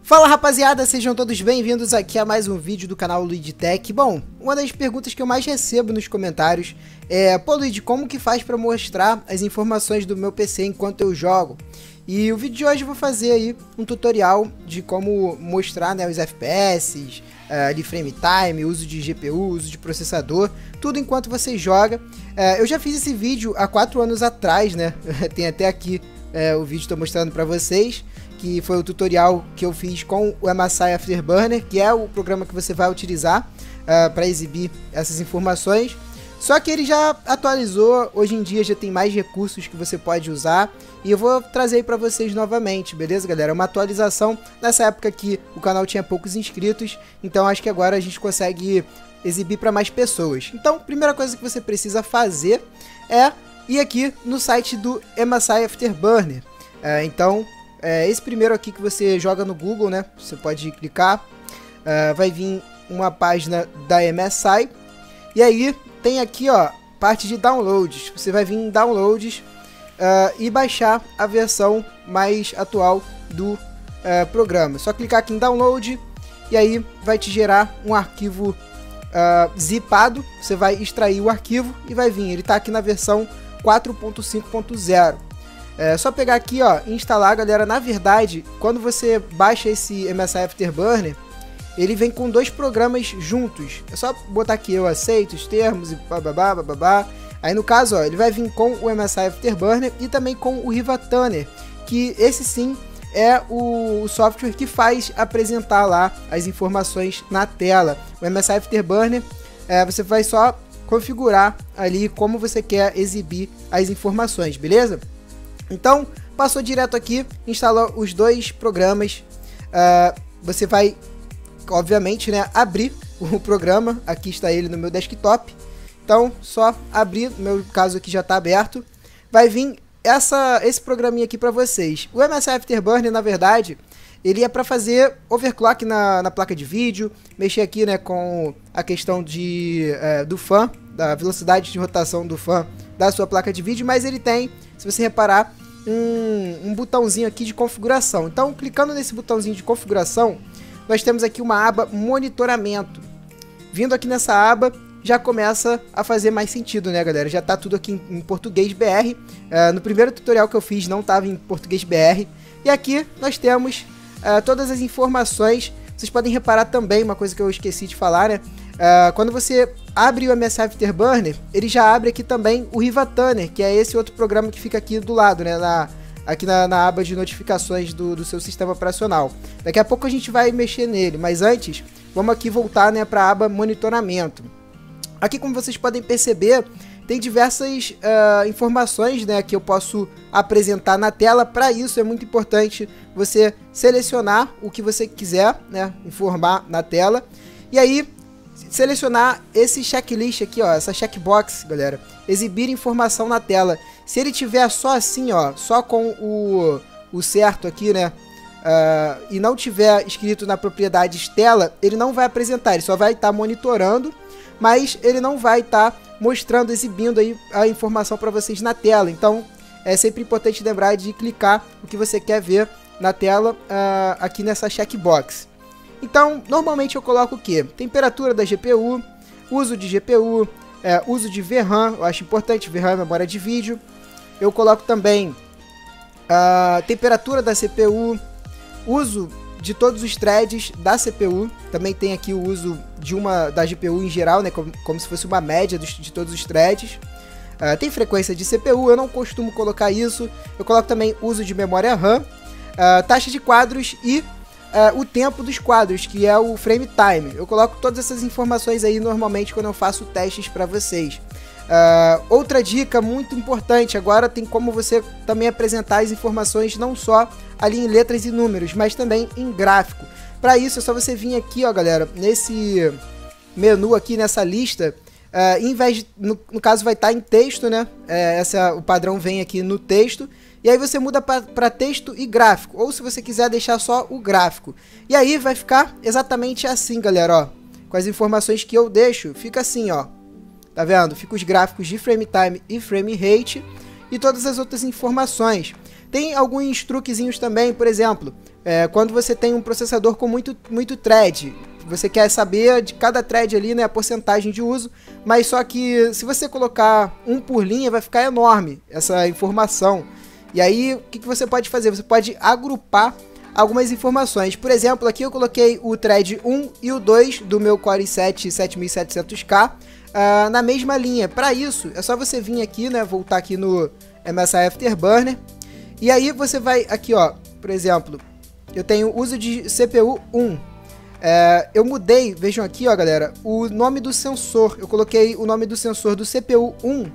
Fala rapaziada, sejam todos bem-vindos aqui a mais um vídeo do canal Luigi Tech. Bom, uma das perguntas que eu mais recebo nos comentários é: pô Luigi, como que faz para mostrar as informações do meu PC enquanto eu jogo? E o vídeo de hoje eu vou fazer aí um tutorial de como mostrar, né, os FPS, de frame time, uso de GPU, uso de processador, tudo enquanto você joga. Eu já fiz esse vídeo há 4 anos atrás, né? Tem até aqui o vídeo que estou mostrando para vocês, que foi o tutorial que eu fiz com o MSI Afterburner, que é o programa que você vai utilizar para exibir essas informações. Só que ele já atualizou, hoje em dia já tem mais recursos que você pode usar, e eu vou trazer para vocês novamente, beleza galera? Uma atualização nessa época que o canal tinha poucos inscritos, então acho que agora a gente consegue exibir para mais pessoas. Então, a primeira coisa que você precisa fazer é ir aqui no site do MSI Afterburner. Esse primeiro aqui que você joga no Google, né? Você pode clicar, vai vir uma página da MSI, e aí tem aqui, ó, parte de downloads. Você vai vir em downloads e baixar a versão mais atual do programa. Só clicar aqui em download e aí vai te gerar um arquivo zipado. Você vai extrair o arquivo e vai vir. Ele está aqui na versão 4.5.0. É só pegar aqui, ó, e instalar, galera. Na verdade, quando você baixa esse MSI Afterburner, ele vem com 2 programas juntos. É só botar aqui, eu aceito os termos e bababá, bababá. Aí no caso, ó, ele vai vir com o MSI Afterburner e também com o Riva Tuner, que esse sim é o software que faz apresentar lá as informações na tela. O MSI Afterburner, você vai só configurar ali como você quer exibir as informações, beleza? Então, passou direto aqui, instalou os 2 programas, você vai, obviamente, né, abrir o programa. Aqui está ele no meu desktop, então só abrir, no meu caso aqui já está aberto, vai vir esse programinha aqui para vocês. O MSI Afterburner, na verdade, ele é para fazer overclock na placa de vídeo, mexer aqui, né, com a questão do fan, da velocidade de rotação do fan da sua placa de vídeo, mas ele tem, se você reparar, um botãozinho aqui de configuração. Então, clicando nesse botãozinho de configuração, nós temos aqui uma aba monitoramento. Vindo aqui nessa aba, já começa a fazer mais sentido, né, galera? Já tá tudo aqui em português BR. No primeiro tutorial que eu fiz não estava em português BR. E aqui nós temos todas as informações. Vocês podem reparar também uma coisa que eu esqueci de falar, né? Quando você abre o MSI Afterburner, ele já abre aqui também o Riva Tuner, que é esse outro programa que fica aqui do lado, né? Aqui na aba de notificações do seu sistema operacional. Daqui a pouco a gente vai mexer nele, mas antes, vamos aqui voltar, né, para a aba monitoramento. Aqui, como vocês podem perceber, tem diversas informações, né, que eu posso apresentar na tela. Para isso é muito importante você selecionar o que você quiser, né, informar na tela. E aí, selecionar esse checklist aqui, ó, essa checkbox, galera, exibir informação na tela. Se ele tiver só assim, ó, só com o certo aqui, né, e não tiver escrito na propriedades tela, ele não vai apresentar, ele só vai estar monitorando, mas ele não vai estar mostrando, exibindo aí a informação para vocês na tela. Então é sempre importante lembrar de clicar o que você quer ver na tela aqui nessa checkbox. Então, normalmente eu coloco o que? Temperatura da GPU, uso de GPU, uso de VRAM, eu acho importante, VRAM é memória de vídeo. Eu coloco também a temperatura da CPU, uso de todos os threads da CPU, também tem aqui o uso da GPU em geral, né, como se fosse uma média de todos os threads. Tem frequência de CPU, eu não costumo colocar isso. Eu coloco também uso de memória RAM, taxa de quadros e o tempo dos quadros, que é o frame time. Eu coloco todas essas informações aí normalmente quando eu faço testes para vocês. Outra dica muito importante, agora tem como você também apresentar as informações não só ali em letras e números, mas também em gráfico. Para isso é só você vir aqui, ó, galera, nesse menu aqui, nessa lista, em vez de, no caso vai estar em texto, né? O padrão vem aqui no texto. E aí você muda para texto e gráfico, ou se você quiser deixar só o gráfico. E aí vai ficar exatamente assim, galera, ó. Com as informações que eu deixo, fica assim, ó. Tá vendo? Fica os gráficos de frame time e frame rate e todas as outras informações. Tem alguns truquezinhos também, por exemplo, quando você tem um processador com muito thread. Você quer saber de cada thread ali, né, a porcentagem de uso, mas só que se você colocar um por linha, vai ficar enorme essa informação. E aí, o que você pode fazer? Você pode agrupar algumas informações. Por exemplo, aqui eu coloquei o thread 1 e o 2 do meu Core i7 7700K na mesma linha. Para isso, é só você vir aqui, né, voltar aqui no MSI Afterburner, e aí você vai aqui, ó, por exemplo, eu tenho uso de CPU 1. Eu mudei, vejam aqui, ó, galera, o nome do sensor. Eu coloquei o nome do sensor do CPU 1,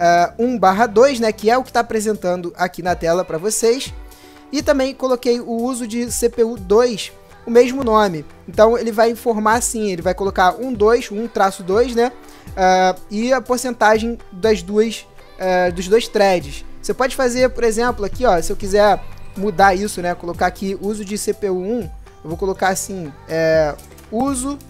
1/2, né, que é o que está apresentando aqui na tela para vocês. E também coloquei o uso de CPU 2, o mesmo nome. Então ele vai informar assim, ele vai colocar 1/2, né, e a porcentagem dos dois threads. Você pode fazer, por exemplo, aqui, ó, se eu quiser mudar isso, né, colocar aqui uso de CPU 1, eu vou colocar assim, uso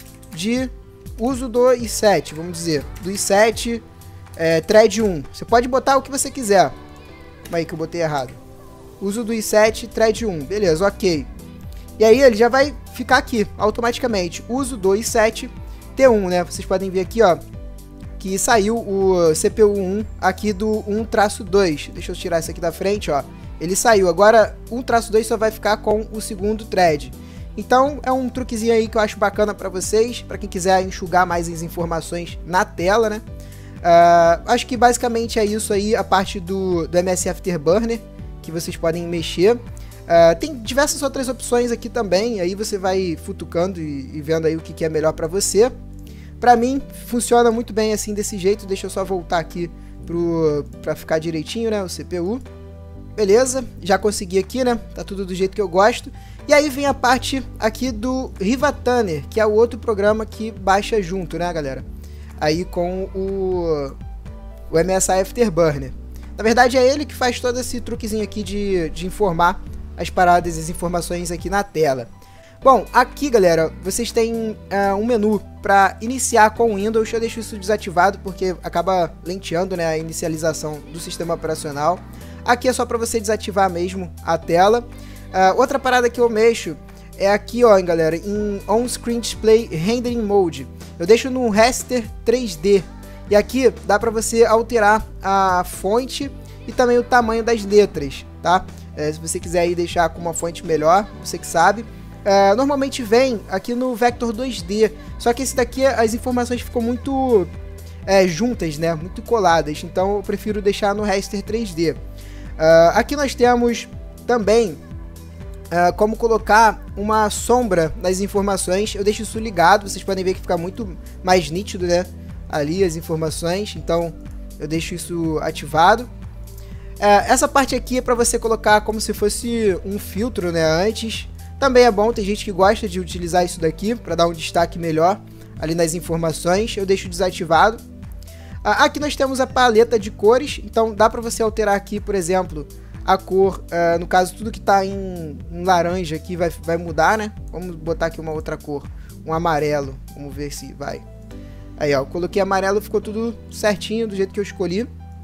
do i7, vamos dizer, do i7 thread 1. Você pode botar o que você quiser. Calma aí que eu botei errado. Uso do i7 thread 1, beleza, ok. E aí ele já vai ficar aqui, automaticamente. Uso do i7 T1, né? Vocês podem ver aqui, ó, que saiu o CPU 1 aqui do 1-2. Deixa eu tirar isso aqui da frente, ó. Ele saiu. Agora, 1-2 só vai ficar com o segundo thread. Então, é um truquezinho aí que eu acho bacana para vocês, para quem quiser enxugar mais as informações na tela, né? Acho que basicamente é isso aí, a parte do MSI Afterburner, que vocês podem mexer. Tem diversas outras opções aqui também, aí você vai futucando e vendo aí o que é melhor para você. Para mim, funciona muito bem assim, desse jeito. Deixa eu só voltar aqui para ficar direitinho, né, o CPU. Beleza, já consegui aqui, né? Tá tudo do jeito que eu gosto. E aí vem a parte aqui do Rivatuner, que é o outro programa que baixa junto, né, galera? Aí com o MSI Afterburner. Na verdade é ele que faz todo esse truquezinho aqui de informar as paradas e as informações aqui na tela. Bom, aqui, galera, vocês têm um menu para iniciar com o Windows. Eu deixo isso desativado porque acaba lenteando, né, a inicialização do sistema operacional. Aqui é só para você desativar mesmo a tela. Outra parada que eu mexo é aqui, ó, galera, em On-Screen Display Rendering Mode. Eu deixo no Raster 3D. E aqui dá para você alterar a fonte e também o tamanho das letras, tá? Se você quiser aí deixar com uma fonte melhor, você que sabe. Normalmente vem aqui no Vector 2D, só que esse daqui as informações ficam muito juntas, né? Muito coladas, então eu prefiro deixar no Raster 3D. Aqui nós temos também como colocar uma sombra nas informações. Eu deixo isso ligado, vocês podem ver que fica muito mais nítido, né? Ali as informações, então eu deixo isso ativado. Essa parte aqui é para você colocar como se fosse um filtro, né, antes. Também é bom, tem gente que gosta de utilizar isso daqui para dar um destaque melhor ali nas informações. Eu deixo desativado. Aqui nós temos a paleta de cores, então dá para você alterar aqui, por exemplo, a cor, no caso tudo que está em laranja aqui vai mudar, né? Vamos botar aqui uma outra cor, um amarelo, vamos ver se vai. Aí, ó, eu coloquei amarelo, ficou tudo certinho do jeito que eu escolhi.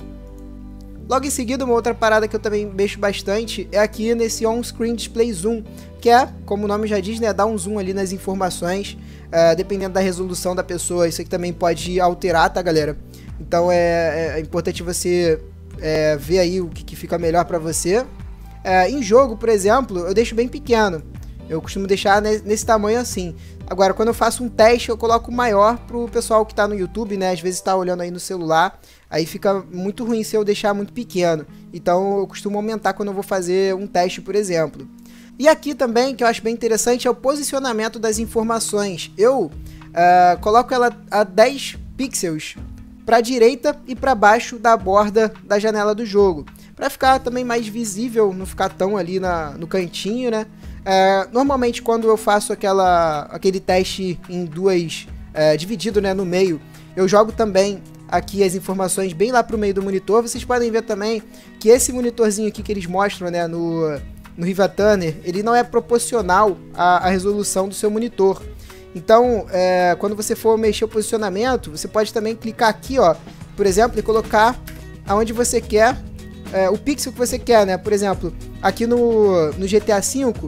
Logo em seguida, uma outra parada que eu também mexo bastante é aqui nesse On-Screen Display Zoom, que é, como o nome já diz, né, dar um zoom ali nas informações, dependendo da resolução da pessoa. Isso aqui também pode alterar, tá, galera? Então é importante você ver aí o que fica melhor para você. Em jogo, por exemplo, eu deixo bem pequeno. Eu costumo deixar nesse tamanho assim. Agora, quando eu faço um teste, eu coloco maior pro pessoal que tá no YouTube, né? Às vezes tá olhando aí no celular, aí fica muito ruim se eu deixar muito pequeno. Então, eu costumo aumentar quando eu vou fazer um teste, por exemplo. E aqui também, que eu acho bem interessante, é o posicionamento das informações. Eu coloco ela a 10 pixels para a direita e para baixo da borda da janela do jogo, para ficar também mais visível, não ficar tão ali no cantinho, né? Normalmente quando eu faço aquele teste em duas, dividido, né, no meio, eu jogo também aqui as informações bem lá para o meio do monitor. Vocês podem ver também que esse monitorzinho aqui que eles mostram, né, no Rivatuner, ele não é proporcional à resolução do seu monitor. Então, quando você for mexer o posicionamento, você pode também clicar aqui, ó, por exemplo, e colocar aonde você quer, o pixel que você quer, né? Por exemplo, aqui no GTA V,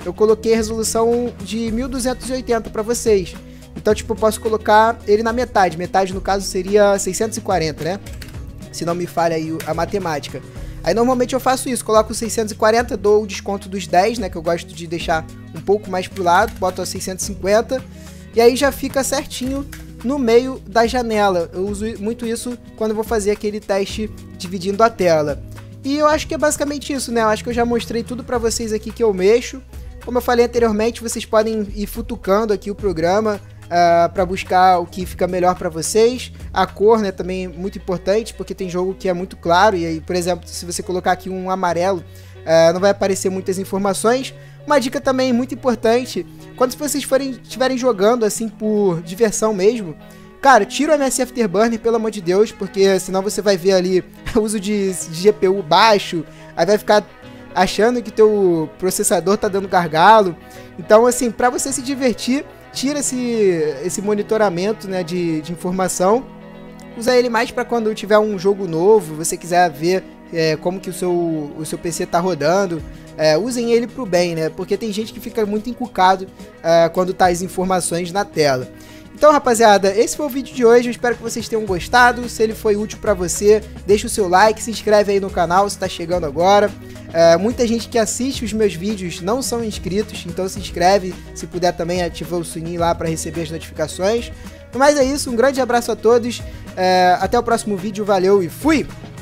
eu coloquei a resolução de 1280 para vocês. Então, tipo, eu posso colocar ele na metade. Metade, no caso, seria 640, né? Se não me falha aí a matemática. Aí, normalmente, eu faço isso. Coloco 640, dou o desconto dos 10, né? Que eu gosto de deixar um pouco mais pro lado. Boto a 650. E aí, já fica certinho no meio da janela. Eu uso muito isso quando eu vou fazer aquele teste dividindo a tela. E eu acho que é basicamente isso, né? Eu acho que eu já mostrei tudo pra vocês aqui que eu mexo. Como eu falei anteriormente, vocês podem ir futucando aqui o programa para buscar o que fica melhor para vocês. A cor, né, também é muito importante, porque tem jogo que é muito claro, e aí, por exemplo, se você colocar aqui um amarelo, não vai aparecer muitas informações. Uma dica também muito importante, quando vocês estiverem jogando assim por diversão mesmo, cara, tira o MS Afterburner, pelo amor de Deus, porque senão você vai ver ali o uso de GPU baixo, aí vai ficar achando que teu processador tá dando gargalo. Então, assim, para você se divertir, tira esse monitoramento, né, de informação. Usa ele mais para quando tiver um jogo novo, você quiser ver como que o seu PC tá rodando. Usem ele pro bem, né, porque tem gente que fica muito encucado quando tá as informações na tela. Então, rapaziada, esse foi o vídeo de hoje, eu espero que vocês tenham gostado. Se ele foi útil pra você, deixa o seu like, se inscreve aí no canal se tá chegando agora. Muita gente que assiste os meus vídeos não são inscritos, então se inscreve, se puder também ativa o sininho lá para receber as notificações. Mas é isso, um grande abraço a todos, até o próximo vídeo, valeu e fui!